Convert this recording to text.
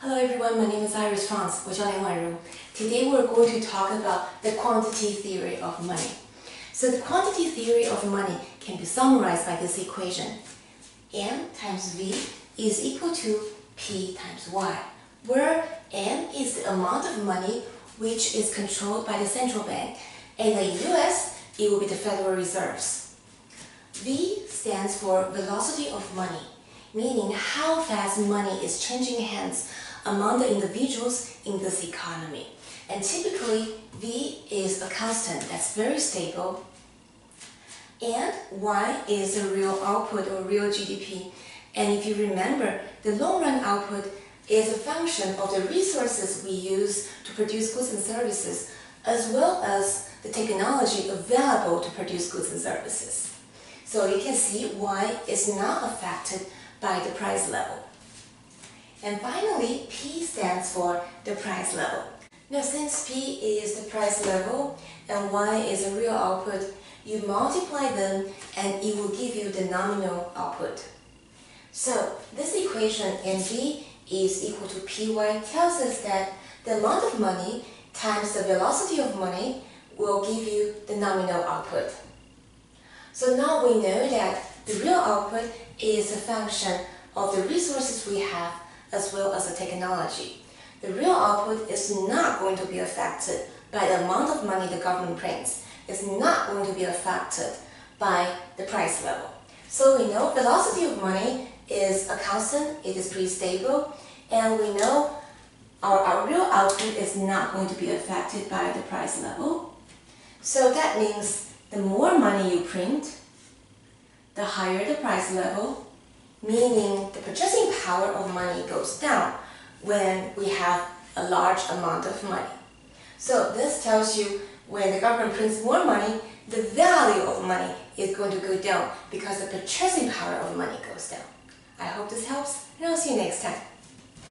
Hello everyone, my name is Iris Franz, 我叫林婉如. Today we're going to talk about the quantity theory of money. So the quantity theory of money can be summarized by this equation. M times V is equal to P times Y, where M is the amount of money which is controlled by the central bank, and in the US, it will be the Federal Reserves. V stands for velocity of money, meaning how fast money is changing hands among the individuals in this economy. And typically, V is a constant that's very stable, and Y is the real output or real GDP. And if you remember, the long-run output is a function of the resources we use to produce goods and services, as well as the technology available to produce goods and services. So you can see Y is not affected by the price level. And finally, P stands for the price level. Now, since P is the price level and Y is a real output, you multiply them and it will give you the nominal output. So this equation NV is equal to PY tells us that the amount of money times the velocity of money will give you the nominal output. So now we know that the real output is a function of the resources we have as well as the technology. The real output is not going to be affected by the amount of money the government prints. It's not going to be affected by the price level. So we know velocity of money is a constant, it is pretty stable, and we know our real output is not going to be affected by the price level. So that means the more money you print, the higher the price level, meaning the purchasing power of money goes down when we have a large amount of money. So this tells you when the government prints more money, the value of money is going to go down because the purchasing power of money goes down. I hope this helps, and I'll see you next time.